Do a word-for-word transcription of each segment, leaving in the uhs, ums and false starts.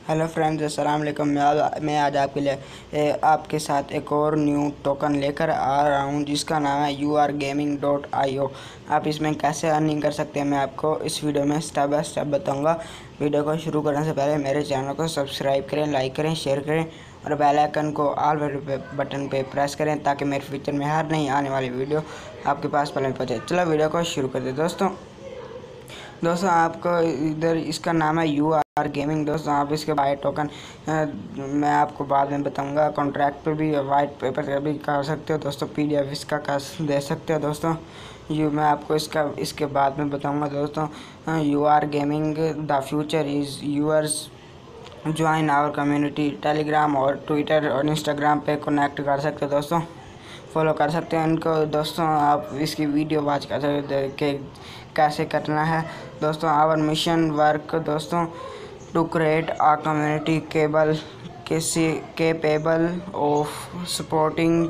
Hello friends, अस्सलाम वालेकुम। मैं आज मैं आज आपके लिए ए, आपके साथ एक और न्यू टोकन लेकर आ रहा हूं जिसका नाम है U R gaming dot I O. आप इसमें कैसे अर्निंग कर सकते हैं मैं आपको इस वीडियो में स्टेप बाय स्टेप बताऊंगा। वीडियो को शुरू करने से पहले मेरे चैनल को सब्सक्राइब करें, लाइक करें, शेयर करें और बेल आइकन को ऑल बटन पे प्रेस करें ताकि मेरे फ्यूचर में हर नई आने वाली वीडियो आपके पास पहले पहुँचे। चलो वीडियो को शुरू करते हैं दोस्तों। दोस्तों आपको इधर इसका नाम है यू आर गेमिंग। दोस्तों आप इसके बाय टोकन मैं आपको बाद में बताऊंगा। कॉन्ट्रैक्ट पे भी, वाइट पेपर पे भी कर सकते हो दोस्तों। पीडीएफ इसका कर दे सकते हो दोस्तों। यू मैं आपको इसका इसके बाद में बताऊंगा दोस्तों। U R gaming the future is yours. Join our community. Telegram और ट्विटर और इंस्टाग्राम पे कनेक्ट कर सकते हो दोस्तों, फॉलो कर सकते हैं इनको दोस्तों। आप इसकी वीडियो वॉच कर सकते हैं कि कैसे करना है दोस्तों। आवर मिशन वर्क दोस्तों to create a community cable किसी capable of supporting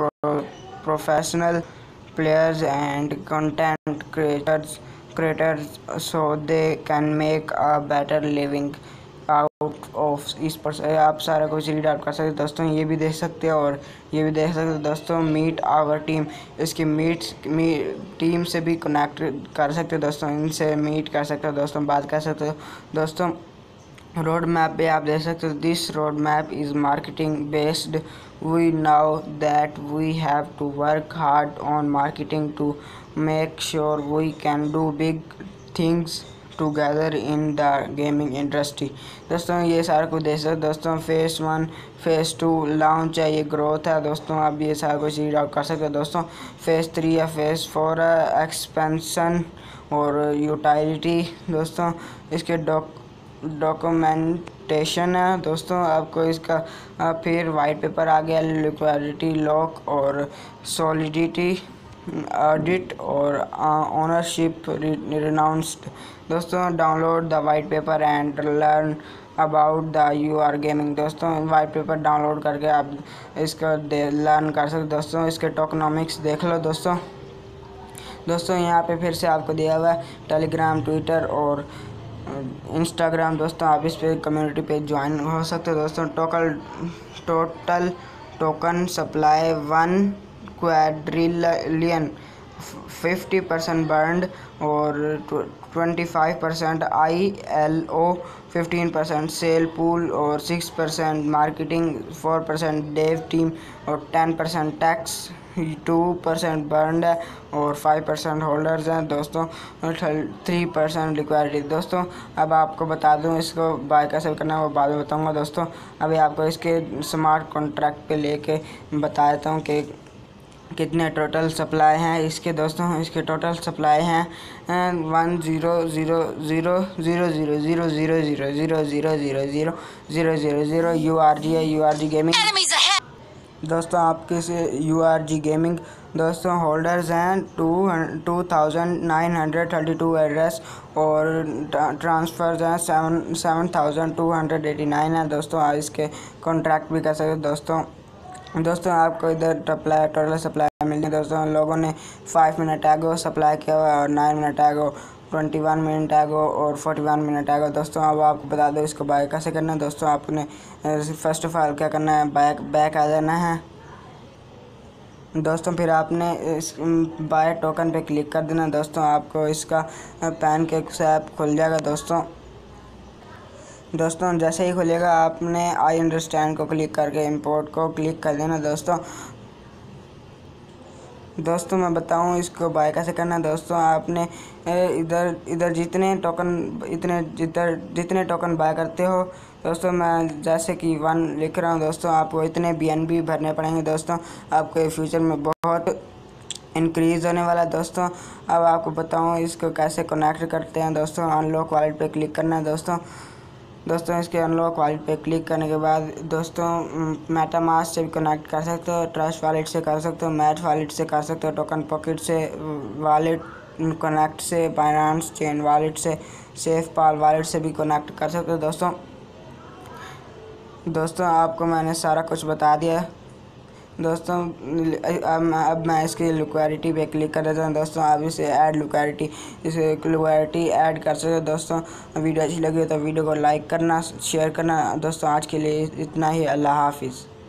professional players and content creators creators so they can make a better living out of इस पर। आप सारा कुछ रीड आउट कर सकते हो दोस्तों। ये भी देख सकते हो और ये भी देख सकते हो दोस्तों। मीट आवर टीम, इसकी मीट मी, टीम से भी कनेक्ट कर सकते हो दोस्तों। इनसे मीट कर सकते हो दोस्तों, बात कर सकते हो दोस्तों। रोड मैप पे आप देख सकते हो। This road map is marketing based. We now that we have to work hard on marketing to make sure we can do big things together in the gaming industry. दोस्तों ये सारा कुछ देख सकते दोस्तों। Phase one, phase two launch है, ये growth है दोस्तों। आप ये सारा कुछ रीड आउट कर सकते हो दोस्तों। फेस थ्री है, फेस फोर है, एक्सपेंशन और यूटिलिटी दोस्तों। इसके डॉक डॉक्यूमेंटेशन है दोस्तों। आपको इसका फिर वाइट पेपर आ गया, लिक्विडिटी लॉक और सॉलिडिटी ऑडिट और ओनरशिप रिनाउंस्ड दोस्तों। Download the white paper and learn about the U R gaming दोस्तों। वाइट पेपर डाउनलोड करके आप इसका लर्न कर सकते दोस्तों। इसके टोकनॉमिक्स देख लो दोस्तों। दोस्तों यहाँ पे फिर से आपको दिया हुआ है टेलीग्राम, ट्विटर और इंस्टाग्राम दोस्तों। आप इस पे कम्युनिटी पे ज्वाइन हो सकते हो दोस्तों। Total total token supply one quadrillion, fifty percent burned और twenty five percent I L O, fifteen percent sale pool और six percent marketing, four percent dev team और ten percent tax, two percent burned है और five percent holders हैं दोस्तों, three percent liquidity दोस्तों। अब आपको बता दूं इसको बाय कैसे करना है वो बाद में बताऊंगा दोस्तों। अभी आपको इसके स्मार्ट कॉन्ट्रैक्ट पे लेके बता देता हूँ कि कितने टोटल सप्लाई हैं इसके दोस्तों। इसके टोटल सप्लाई हैं one zero zero zero zero zero zero zero zero zero zero zero zero zero zero zero U R G है, यू आर जी गेमिंग दोस्तों। आपके से यू आर जी गेमिंग दोस्तों होल्डर्स हैं two two thousand nine hundred thirty two address और transfers हैं seven seven thousand two hundred eighty nine है दोस्तों। इसके कॉन्ट्रैक्ट भी कर सकते दोस्तों। दोस्तों आपको इधर सप्लाई टोटल सप्लाई मिलनी है दोस्तों। लोगों ने फाइव मिनट एगो सप्लाई किया हुआ और nine minute ago, twenty one minute ago और फोर्टी वन मिनट एगो दोस्तों। अब आपको बता दो इसको बाय कैसे करना है दोस्तों। आपने फर्स्ट ऑफ ऑल क्या करना है, बैक बैक आ जाना है दोस्तों। फिर आपने इस बाय टोकन पे क्लिक कर देना दोस्तों। आपको इसका पैन केक ऐप खुल जाएगा दोस्तों। दोस्तों जैसे ही खुलेगा आपने आई अंडरस्टैंड को क्लिक करके इंपोर्ट को क्लिक कर देना दोस्तों। दोस्तों मैं बताऊं इसको बाय कैसे करना है दोस्तों। आपने इधर इधर जितने टोकन इतने जिधर जितने टोकन बाय करते हो दोस्तों, मैं जैसे कि वन लिख रहा हूं दोस्तों, आपको इतने बी एन बी भरने पड़ेंगे दोस्तों। आपके फ्यूचर में बहुत इंक्रीज़ होने वाला है दोस्तों। अब आपको बताऊं इसको कैसे कनेक्ट करते हैं दोस्तों। अनलॉक वॉलेट पे क्लिक करना है दोस्तों। दोस्तों इसके अनलॉक वॉलेट पे क्लिक करने के बाद दोस्तों मेटामास्क से भी कनेक्ट कर सकते हो, ट्रस्ट वॉलेट से कर सकते हो, मैच वॉलेट से कर सकते हो, टोकन पॉकेट से वॉलेट कनेक्ट से, बाइनेंस चेन वॉलेट से, सेफ पाल वॉलेट से भी कनेक्ट कर सकते हो दोस्तों। दोस्तों आपको मैंने सारा कुछ बता दिया दोस्तों अब अब मैं इसकी लिक्विडिटी पे क्लिक कर देता हूँ। दोस्तों अब इसे ऐड लिक्विडिटी इसे लिक्विडिटी ऐड कर सकते हो। दोस्तों वीडियो अच्छी लगी तो वीडियो को लाइक करना, शेयर करना। दोस्तों आज के लिए इतना ही। अल्लाह हाफिज़।